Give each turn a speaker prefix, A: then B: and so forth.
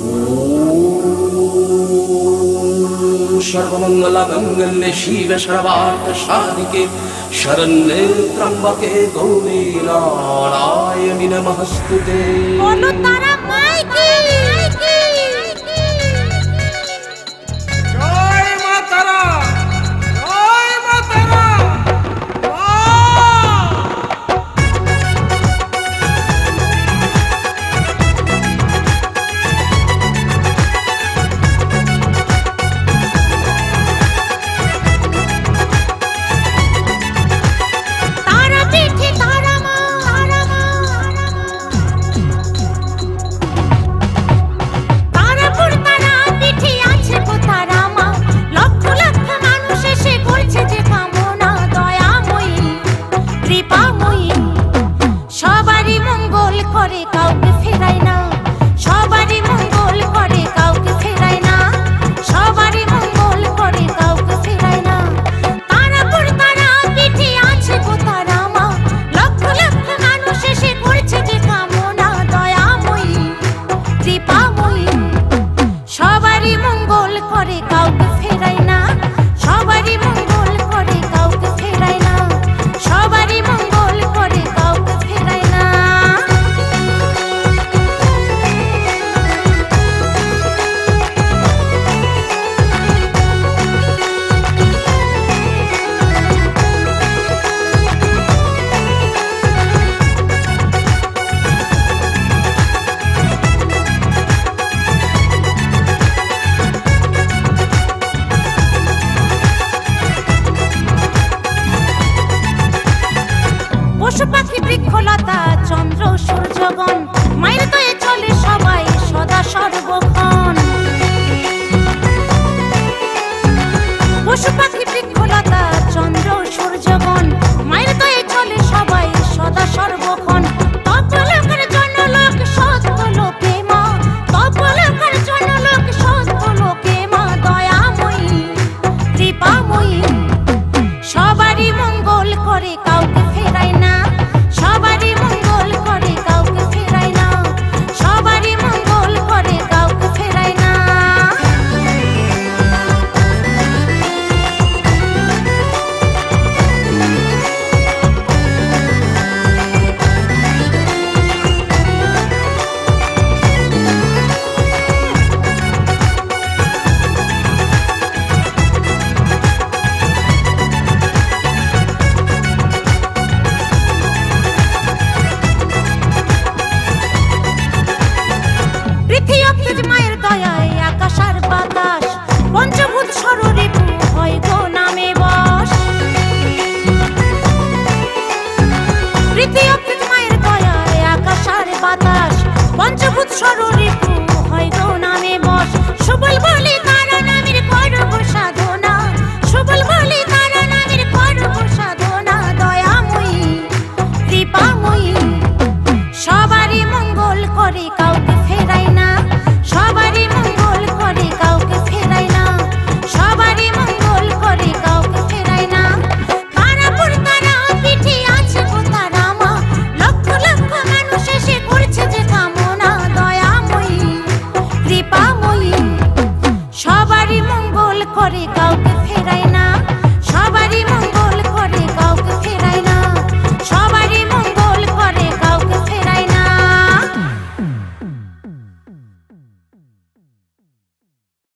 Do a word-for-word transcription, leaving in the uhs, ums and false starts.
A: सर्वमंगलमंगल्ये शिवे सर्वार्थसाधिके शरण्ये त्र्यंबके गौरी नारायणि नमस्तुते। পশু পাখি বৃক্ষলতা চন্দ্র সূর্যগণ মায়ের দয়ে চলে সবাই সদা সর্বক্ষণ। পশু পাখি বৃক্ষলতা চন্দ্র সূর্যগণ মায়ের দয়ে চলে সবাই সদা সর্বক্ষণ। তপলোকের জন্য লোক সত্য লোকে মা, তপলোকের জন্য লোক সত্য লোকে মা দয়াময়ী কৃপাময়ী। সবারই মঙ্গল করে কাউকে ফেরায় না, সবারই মঙ্গল করে কাউকে ফেরায় না, সবারই মঙ্গল করে কাউকে ফেরায় না। মায়ের দয়ায় আকাশ আর বাতাস পঞ্চভূত সররিপু হয় গো নামে বশ। পৃথিবী মায়ের দয়ায় আকাশ আর বাতাস পঞ্চভূত সররিপু হয় গো নামে বশ। সুবল